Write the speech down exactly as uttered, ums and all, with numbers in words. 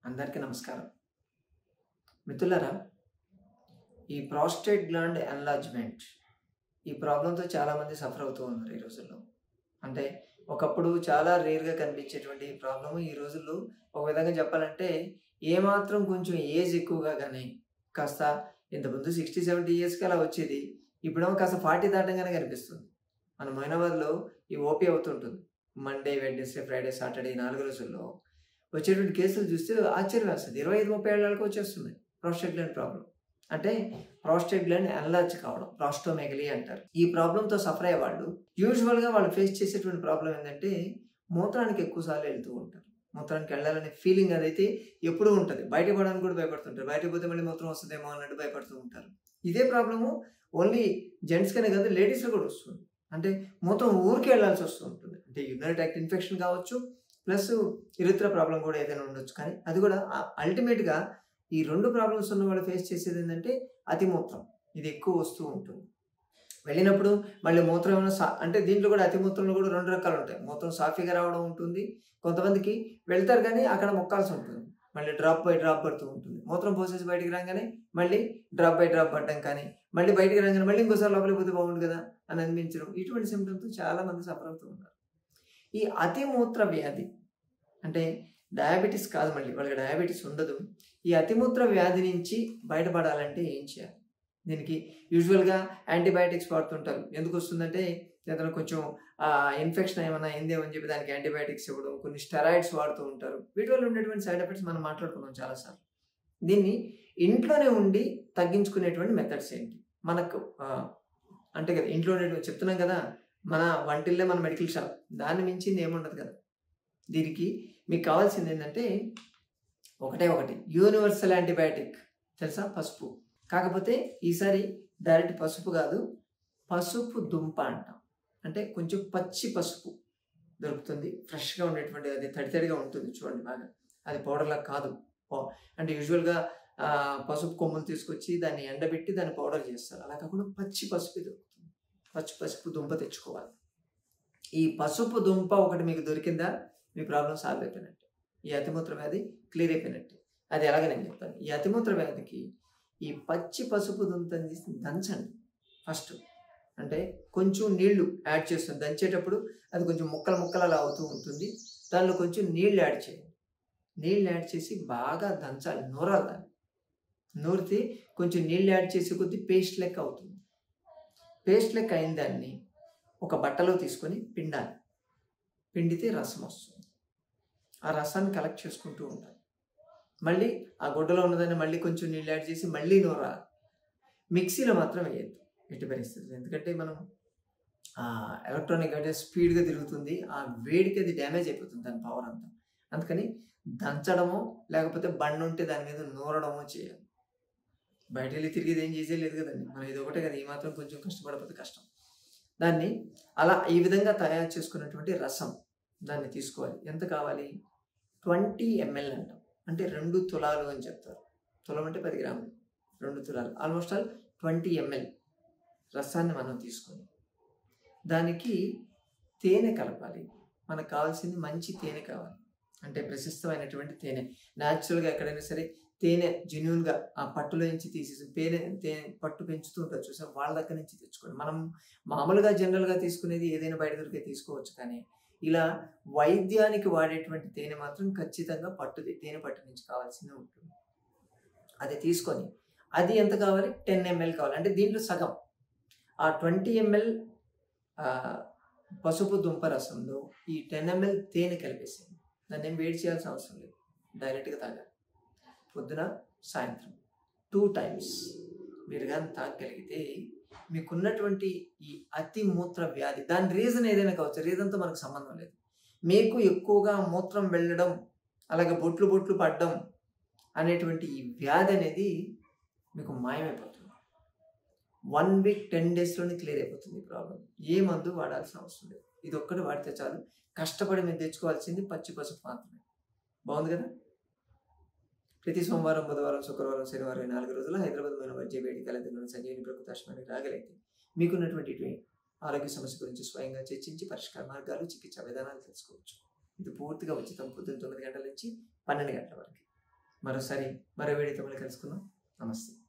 అందరికీ నమస్కారం. మిత్రులారా, ఈ ప్రాస్టేట్ గ్లాండ్ ఎన్లార్జ్‌మెంట్ ఈ ప్రాబ్లమ్‌తో చాలామంది సఫర్ అవుతూ ఉన్నారు ఈ రోజుల్లో. అంటే ఒకప్పుడు చాలా రేర్‌గా కనిపించేటువంటి ఈ ప్రాబ్లమ్ ఈ రోజుల్లో ఒక విధంగా చెప్పాలంటే ఏమాత్రం కొంచెం ఏజ్ ఎక్కువగా గాని, కాస్త ఇంతకుముందు అరవై, డెబ్బై ఇయర్స్‌కి అలా వచ్చేది. ఇప్పుడేమో కాస్త నలభై దాటంగానే కనిపిస్తుంది. మన మొయినాబాద్‌లో ఈ ఓపీ అవుతుంటుంది. మండే, వెడ్నెస్‌డే, ఫ్రైడే, సాటర్డే ఈ నాలుగు రోజుల్లో వచ్చేటువంటి కేసులు చూస్తే ఆశ్చర్యం వేస్తది. ఇరవై ఐదు, ముప్పై ఏళ్ళకి వచ్చేస్తున్నాయి ప్రాస్టేట్ గ్లాండ్ ప్రాబ్లమ్. అంటే ప్రాస్టేట్ గ్లాండ్ ఎన్లార్జ్ కావడం, ప్రాస్టోమెగలీ అంటారు. ఈ ప్రాబ్లమ్‌తో సఫర్ అయ్యేవాళ్ళు యూజువల్‌గా వాళ్ళు ఫేస్ చేసేటువంటి ప్రాబ్లమ్ ఏంటంటే మూత్రానికి ఎక్కువ సార్లు వెళ్తూ ఉంటారు. మూత్రానికి వెళ్ళాలనే ఫీలింగ్ అదైతే ఎప్పుడూ ఉంటది. బయటకి పోవడానికి కూడా భయపడుతుంటారు. బయటకి పోతే మళ్ళీ మూత్రం వస్తదేమో అన్నట్టు భయపడుతూ ఉంటారు. ఇదే ప్రాబ్లము ఓన్లీ జెంట్స్‌కనే కాదు, లేడీస్‌లో కూడా వస్తుంది. అంటే మూత్రం ఊరికే వెళ్ళాల్సి వస్తూ ఉంటుంది. అంటే యూరినరీ ట్రాక్ట్ ఇన్ఫెక్షన్ కావచ్చు, ప్లస్ యురెత్రా ప్రాబ్లమ్ కూడా ఏదైనా ఉండొచ్చు. కానీ అది కూడా అల్టిమేట్‌గా ఈ రెండు ప్రాబ్లమ్స్ ఉన్న వాళ్ళు ఫేస్ చేసేది ఏంటంటే అతిమూత్రం. ఇది ఎక్కువ వస్తూ ఉంటుంది. వెళ్ళినప్పుడు మళ్ళీ మూత్రం ఏమైనా సా అంటే దీంట్లో కూడా అతిమూత్రంలో కూడా రెండు రకాలు ఉంటాయి. మూత్రం సాఫీగా రావడం ఉంటుంది. కొంతమందికి వెళ్తారు కానీ అక్కడ మొక్కాల్సి ఉంటుంది. మళ్ళీ డ్రాప్ బై డ్రాప్ పడుతూ ఉంటుంది. మూత్రం పోసేసి బయటికి రాగానే మళ్ళీ డ్రాప్ బై డ్రాప్ పడడం కానీ, మళ్ళీ బయటికి రాగానే మళ్ళీ ఇంకోసారి లోపలికి పోతే బాగుండు కదా అని అనిపించడం, ఇటువంటి సిమ్టమ్స్‌తో చాలామంది సఫర్ అవుతూ ఉన్నారు. ఈ అతిమూత్ర వ్యాధి అంటే డయాబెటిస్ కాదు, మళ్ళీ వాళ్ళకి డయాబెటిస్ ఉండదు. ఈ అతిమూత్ర వ్యాధి నుంచి బయటపడాలంటే ఏం చేయాలి? దీనికి యూజువల్‌గా యాంటీబయాటిక్స్ వాడుతుంటారు. ఎందుకు వస్తుందంటే ఏదైనా కొంచెం ఆహ్, ఇన్ఫెక్షన్ ఏమైనా అయిందేమో అని చెప్పి దానికి యాంటీబయాటిక్స్ ఇవ్వడం, కొన్ని స్టెరాయిడ్స్ వాడుతూ ఉంటారు. వీటి వల్ల ఉండేటువంటి సైడ్ ఎఫెక్ట్స్ మనం మాట్లాడుకున్నాం చాలా సార్లు. దీన్ని ఇంట్లోనే ఉండి తగ్గించుకునేటువంటి మెథడ్స్ ఏంటి? మనకు ఆహ్, అంటే కదా ఇంట్లో ఉండేటివి చెప్తున్నాం కదా! మన వంటిల్లే మన మెడికల్ షాప్. దాన్ని మించింది ఏముండదు కదా! దీనికి మీకు కావాల్సింది ఏంటంటే ఒకటే ఒకటి యూనివర్సల్ యాంటీబయాటిక్ తెలుసా? పసుపు. కాకపోతే ఈసారి డైరెక్ట్ పసుపు కాదు, పసుపు దుంప అంటాం. అంటే కొంచెం పచ్చి పసుపు దొరుకుతుంది. ఫ్రెష్‌గా ఉండేటువంటి అది తడి తడిగా ఉంటుంది చూడండి బాగా. అది పౌడర్‌లా కాదు. పౌ అంటే యూజువల్‌గా ఆహ్, పసుపు కొమ్ములు తీసుకొచ్చి దాన్ని ఎండబెట్టి దాన్ని పౌడర్ చేస్తారు. అలా కాకుండా పచ్చి పసుపే దొరుకుతుంది. పచ్చి పసుపు దుంప తెచ్చుకోవాలి. ఈ పసుపు దుంప ఒకటి మీకు దొరికిందా మీ ప్రాబ్లమ్ సాల్వ్ అయిపోయినట్టే. ఈ అతిమూత్ర వ్యాధి క్లియర్ అయిపోయినట్టే. అది ఎలాగో నేను చెప్తాను. ఈ అతిమూత్ర వ్యాధికి ఈ పచ్చి పసుపు దుంపని తీసి దంచండి ఫస్ట్. అంటే కొంచెం నీళ్లు యాడ్ చేస్తుంది. దంచేటప్పుడు అది కొంచెం ముక్కలు ముక్కలు అలా అవుతూ ఉంటుంది. దానిలో కొంచెం నీళ్లు యాడ్ చేయండి. నీళ్లు యాడ్ చేసి బాగా దంచాలి, నూరాలి దాన్ని. నూరితే కొంచెం నీళ్లు యాడ్ చేసే కొద్దీ పేస్ట్ లెక్క అవుతుంది. పేస్ట్ లెక్క అయిన దాన్ని ఒక బట్టలో తీసుకొని పిండాలి. పిండితే రసం వస్తుంది. ఆ రసాన్ని కలెక్ట్ చేసుకుంటూ ఉండాలి. మళ్ళీ ఆ గుడ్డలో ఉన్నదాన్ని మళ్ళీ కొంచెం నీళ్ళు యాడ్ చేసి మళ్ళీ నూరాలి. మిక్సీలో మాత్రం వేయొద్దు ఎట్టి పరిస్థితుల్లో. ఎందుకంటే మనం ఆహ్, ఎలక్ట్రానిక్ అంటే స్పీడ్‌గా తిరుగుతుంది. ఆ వేడికి అది డ్యామేజ్ అయిపోతుంది దాని పవర్ అంతా. అందుకని దంచడమో లేకపోతే బండుంటే దాని మీద నూరడమో చేయాలి. బయటెళ్ళి తిరిగేది ఏం చేసేయలేదు కదండీ. మనం ఇదొకటే కదా! ఈ మాత్రం కొంచెం కష్టపడకపోతే కష్టం. దాన్ని అలా ఈ విధంగా తయారు చేసుకున్నటువంటి రసం దాన్ని తీసుకోవాలి. ఎంత కావాలి? ఇరవై ఎంఎల్ అంటాం. అంటే రెండు తులాలు అని చెప్తారు. తులం అంటే పది గ్రాములు. రెండు తులాలు. ఆల్మోస్ట్ ఆల్ ఇరవై ఎంఎల్ రసాన్ని మనం తీసుకొని దానికి తేనె కలపాలి. మనకు కావాల్సింది మంచి తేనె కావాలి. అంటే ప్రశస్తమైనటువంటి తేనె. న్యాచురల్‌గా ఎక్కడైనా సరే తేనె జెన్యూన్‌గా ఆ పట్టులో నుంచి తీసేసి తేనె తేనె పట్టు పెంచుతూ ఉంటారు చూసారా? వాళ్ళ దగ్గర నుంచి తెచ్చుకోండి. మనం మామూలుగా జనరల్‌గా తీసుకునేది ఏదైనా బయట దొరికేది తీసుకోవచ్చు. కానీ ఇలా వైద్యానికి వాడేటువంటి తేనె మాత్రం ఖచ్చితంగా పట్టుది. తేనె పట్టు నుంచి కావాల్సిందే ఉంటుంది. అది తీసుకొని అది ఎంత కావాలి? పది ఎంఎల్ కావాలి. అంటే దీంట్లో సగం. ఆ ఇరవై ఎంఎల్ ఆహ్, పసుపు దుంప రసంలో ఈ పది ఎంఎల్ తేనె కలిపేసేయండి. దాన్నేం వేడి చేయాల్సిన అవసరం లేదు. డైరెక్ట్‌గా తాగాలి. పొద్దున, సాయంత్రం రెండు టైమ్స్ మీరు గాని తాగగలిగితే మీకున్నటువంటి ఈ అతిమూత్ర వ్యాధి దాని రీజన్ ఏదైనా కావచ్చు. రీజన్‌తో మనకు సంబంధం లేదు. మీకు ఎక్కువగా మూత్రం వెళ్ళడం, అలాగే బొట్లు బొట్లు పడడం అనేటువంటి ఈ వ్యాధి అనేది మీకు మాయమైపోతుంది. ఒక వీక్, పది డేస్‌లోనే క్లియర్ అయిపోతుంది ఈ ప్రాబ్లమ్. ఏ మందు వాడాల్సిన అవసరం లేదు. ఇదొక్కటి వాడితే చాలు. కష్టపడి మీరు తెచ్చుకోవాల్సింది పచ్చి పసుపు మాత్రమే. బాగుంది కదా! ప్రతి సోమవారం, బుధవారం, శుక్రవారం, శనివారం ఈ నాలుగు రోజులు హైదరాబాద్ మెయిన్ వైద్య వేదికల సంజీవిని ప్రకృతాశ్రమానికి రాగలిగితే మీకున్నటువంటి ఇటువంటి ఆరోగ్య సమస్య గురించి స్వయంగా చర్చించి పరిష్కార మార్గాలు, చికిత్సా విధానాలు తెలుసుకోవచ్చు. ఇది పూర్తిగా ఉచితం. పొద్దున్న తొమ్మిది గంటల నుంచి పన్నెండు గంటల వరకు. మరోసారి మరో వీడియోతో మళ్ళీ కలుసుకుందాం. నమస్తే.